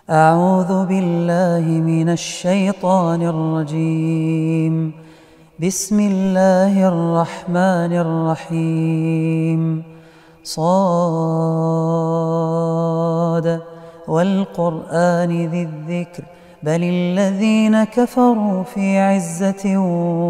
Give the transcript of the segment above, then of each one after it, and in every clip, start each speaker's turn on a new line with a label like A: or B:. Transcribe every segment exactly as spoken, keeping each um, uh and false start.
A: أعوذ بالله من الشيطان الرجيم. بسم الله الرحمن الرحيم. صاد والقرآن ذي الذكر بل الذين كفروا في عزة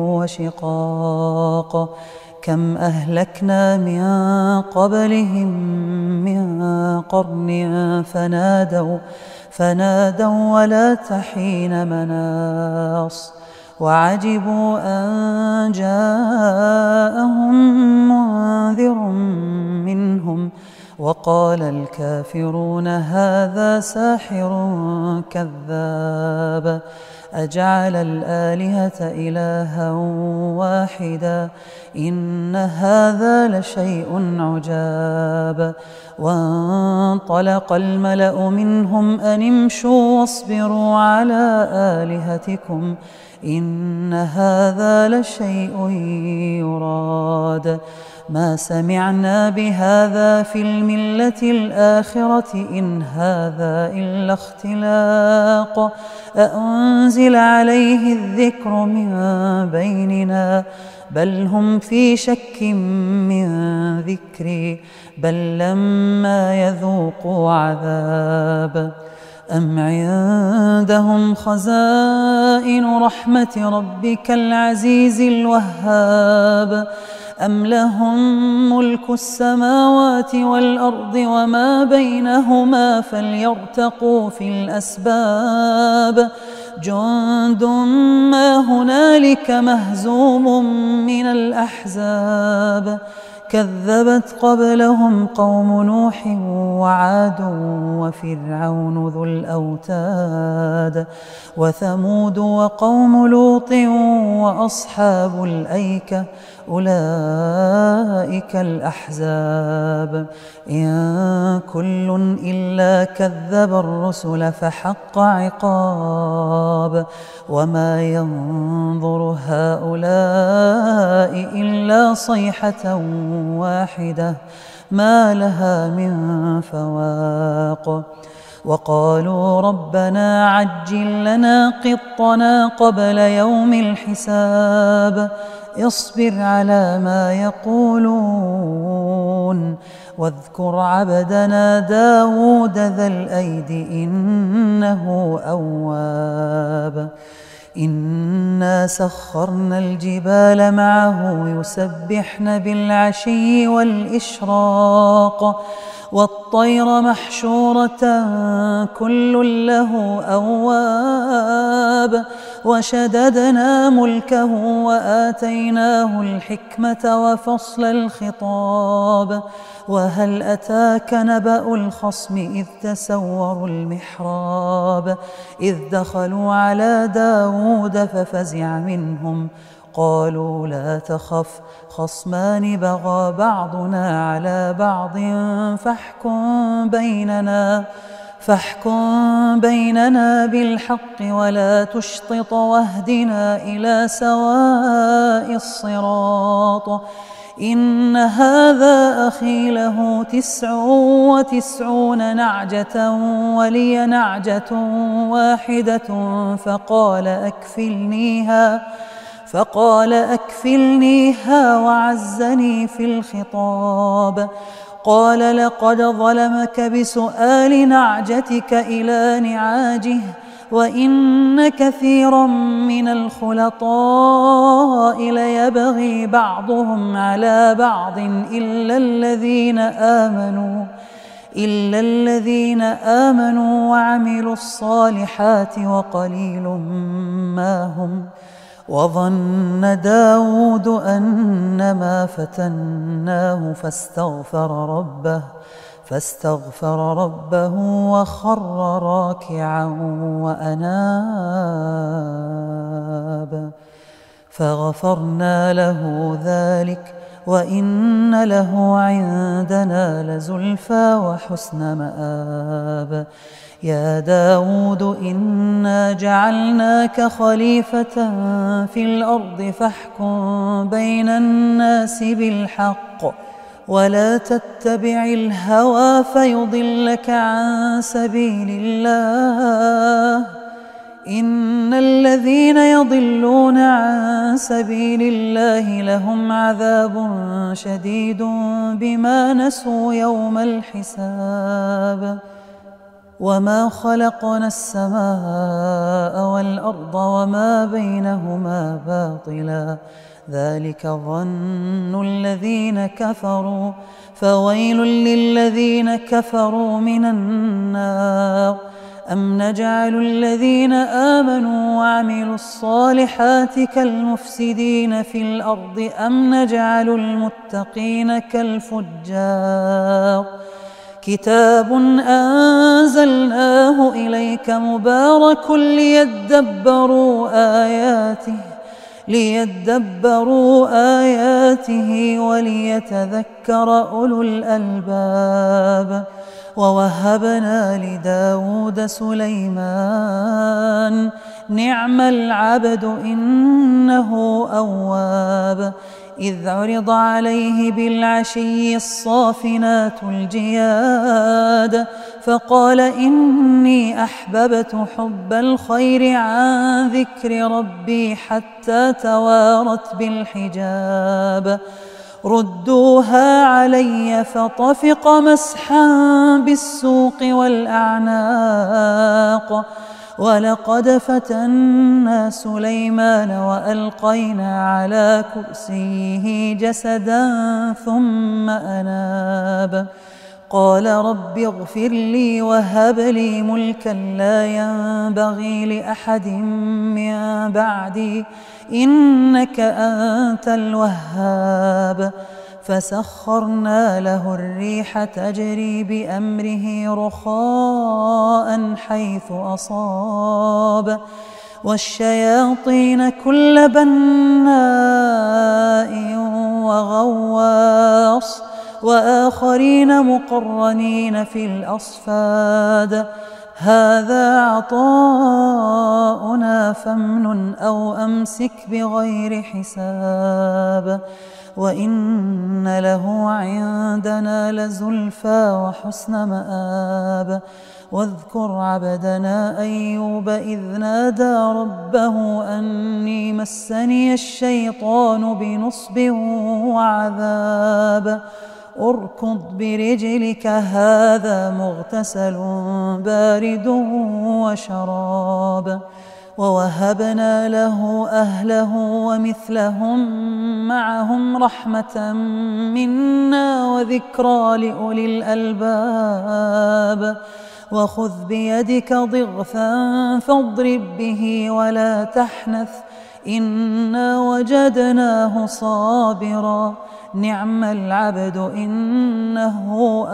A: وشقاق. كم أهلكنا من قبلهم من قرن فنادوا فنادوا ولا تحين مناص. وعجبوا أن جاءهم منذر منهم وقال الكافرون هذا ساحر كذاب. أجعل الآلهة إلها واحدا إن هذا لشيء عجاب. وانطلق الملأ منهم أن امشوا واصبروا على آلهتكم إن هذا لشيء يراد. ما سمعنا بهذا في الملة الآخرة إن هذا إلا اختلاق. أأنزل عليه الذكر من بيننا بل هم في شك من ذكري بل لما يذوقوا عذاب. أم عندهم خزائن رحمة ربك العزيز الوهاب أم لهم ملك السماوات والأرض وما بينهما فليرتقوا في الأسباب. جند ما هنالك مهزوم من الأحزاب. كذبت قبلهم قوم نوح وعاد وفرعون ذو الأوتاد وثمود وقوم لوط وأصحاب الأيكة أولئك الأحزاب. إن كل إلا كذب الرسل فحق عقاب. وما ينظر هؤلاء إلا صيحة واحدة ما لها من فواق. وقالوا ربنا عجل لنا قطنا قبل يوم الحساب. اصبر على ما يقولون واذكر عبدنا داود ذا الأيد إنه أواب. إنا سخرنا الجبال معه يسبحن بالعشي والإشراق والطير محشورة كل له أواب. وشددنا ملكه وآتيناه الحكمة وفصل الخطاب. وهل أتاك نبأ الخصم إذ تسوروا المحراب إذ دخلوا على داود ففزع منهم قالوا لا تخف خصمان بغى بعضنا على بعض فاحكم بيننا فاحكم بيننا بالحق ولا تشطط واهدنا إلى سواء الصراط. إن هذا أخي له تسع وتسعون نعجة ولي نعجة واحدة فقال أكفلنيها فقال أكفلنيها وعزني في الخطاب. قال لقد ظلمك بسؤال نعجتك إلى نعاجه وإن كثيرا من الخلطاء ليبغي بعضهم على بعض إلا الذين آمنوا إلا الذين آمنوا وعملوا الصالحات وقليل ما هم. وظن داود أنما فتناه فاستغفر ربه فاستغفر ربه وخر راكعا وأناب. فغفرنا له ذلك وإن له عندنا لزلفى وحسن مآب. يا داود إنا جعلناك خليفة في الأرض فاحكم بين الناس بالحق ولا تتبع الهوى فيضلك عن سبيل الله. إن الذين يضلون عن سبيل الله لهم عذاب شديد بما نسوا يوم الحساب. وما خلقنا السماء والأرض وما بينهما باطلا ذلك ظن الذين كفروا فويل للذين كفروا من النار. أم نجعل الذين آمنوا وعملوا الصالحات كالمفسدين في الأرض أم نجعل المتقين كالفجار. كتاب أنزلناه إليك مبارك ليدبروا آياته ليدبروا آياته وليتذكر أولو الألباب. ووهبنا لداود سليمان نعم العبد إنه أواب. إذ عرض عليه بالعشي الصافنات الجياد فقال إني أحببت حب الخير عن ذكر ربي حتى توارت بالحجاب. ردوها علي فطفق مسحا بالسوق والأعناق. ولقد فتنا سليمان وألقينا على كرسيه جسدا ثم أناب. قال رب اغفر لي وهب لي ملكا لا ينبغي لأحد من بعدي إنك أنت الوهاب. فسخرنا له الريح تجري بأمره رخاء حيث أصاب والشياطين كل بناء وغواص وآخرين مقرنين في الأصفاد. هذا عطاؤنا فامنن أو أمسك بغير حساب. وإن له عندنا لزلفى وحسن مآب. واذكر عبدنا أيوب إذ نادى ربه أني مسني الشيطان بنصب وعذاب. اركض برجلك هذا مغتسل بارد وشراب. ووهبنا له أهله ومثلهم معهم رحمة منا وذكرى لأولي الألباب. وخذ بيدك ضغثا فاضرب به ولا تحنث إنا وجدناه صابرا نعم العبد إنه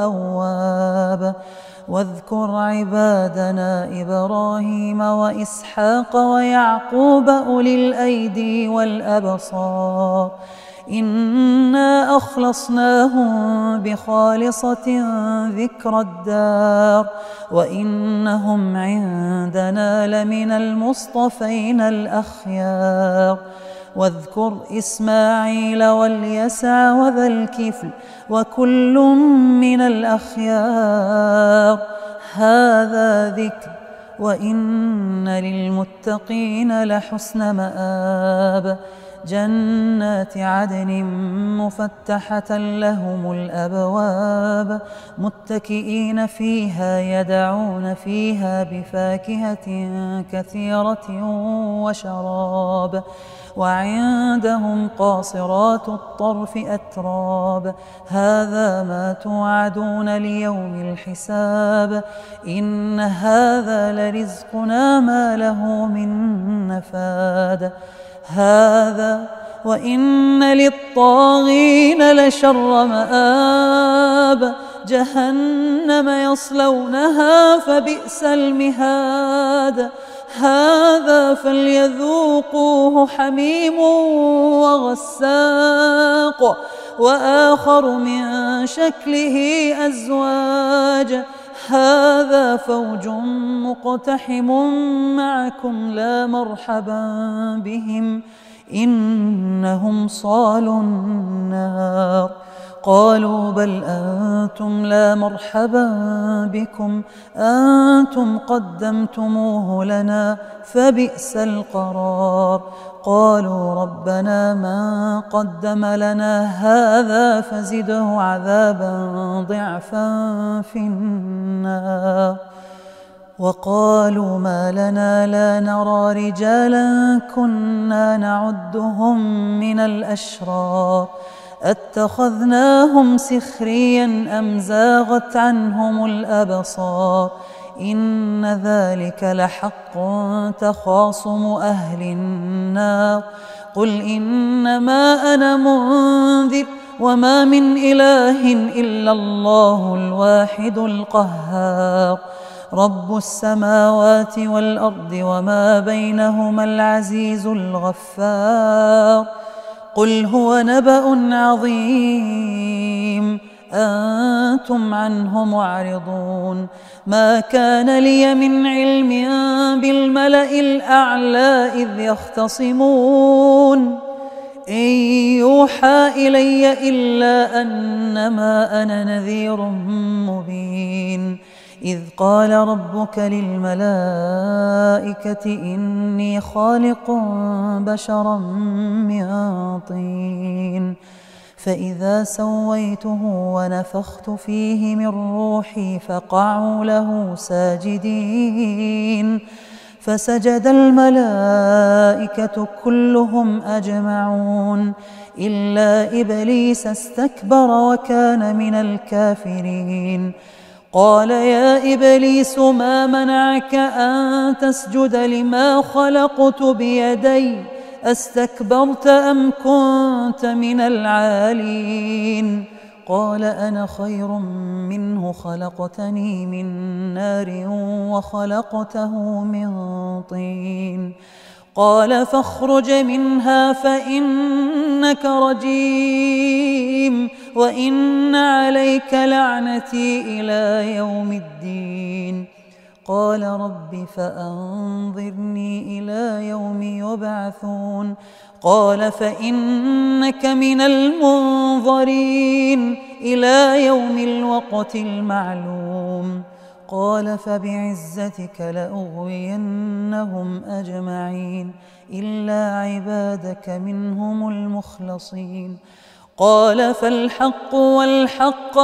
A: أواب. واذكر عبادنا إبراهيم وإسحاق ويعقوب أولي الأيدي والأبصار إنا أخلصناهم بخالصة ذكر الدار وإنهم عندنا لمن المصطفين الأخيار. واذكر إسماعيل واليسع وذا الكفل وكل من الأخيار. هذا ذكر وإن للمتقين لحسن مآب. جنات عدن مفتحة لهم الأبواب متكئين فيها يدعون فيها بفاكهة كثيرة وشراب. وعندهم قاصرات الطرف أتراب. هذا ما توعدون ليوم الحساب. إن هذا لرزقنا ما له من نفاد. هذا وإن للطاغين لشر مآب. جهنم يصلونها فبئس المهاد. هذا فليذوقوه حميم وغساق وآخر من شكله أزواج. هذا فوج مقتحم معكم لا مرحبا بهم إنهم صالوا النار. قالوا بل أنتم لا مرحبا بكم أنتم قدمتموه لنا فبئس القرار. قالوا ربنا من قدم لنا هذا فزده عذابا ضعفا في النار. وقالوا ما لنا لا نرى رجالا كنا نعدهم من الأشرار أتخذناهم سخريا أم زاغت عنهم الأبصار إن ذلك لحق تخاصم أهل النار. قل إنما أنا منذر وما من إله إلا الله الواحد القهار رب السماوات والأرض وما بينهما العزيز الغفار. قل هو نبأ عظيم أنتم عنه معرضون. ما كان لي من علم بالملأ الأعلى إذ يختصمون إن يوحى إلي إلا أنما أنا نذير مبين. إذ قال ربك للملائكة إني خالق بشرا من طين فإذا سويته ونفخت فيه من روحي فقعوا له ساجدين فسجد الملائكة كلهم أجمعون إلا إبليس استكبر وكان من الكافرين. قال يا إبليس ما منعك أن تسجد لما خلقت بيدي أستكبرت أم كنت من العالين؟ قال أنا خير منه خلقتني من نار وخلقته من طين. قال فاخرج منها فإنك رجيم وإن عليك لعنتي إلى يوم الدين. قال رب فأنظرني إلى يوم يبعثون. قال فإنك من المنظرين إلى يوم الوقت المعلوم. قال فبعزتك لأغوينهم أجمعين إلا عبادك منهم المخلصين. قال فالحق والحق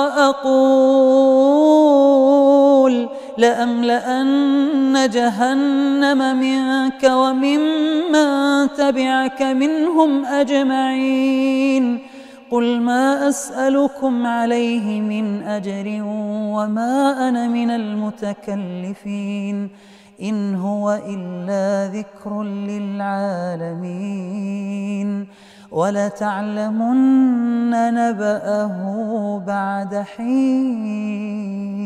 A: أقول لأملأن جهنم منك وممن تبعك منهم أجمعين. قل ما أسألكم عليه من أجر وما أنا من المتكلفين إن هو إلا ذكر للعالمين ولتعلمن نبأه بعد حين.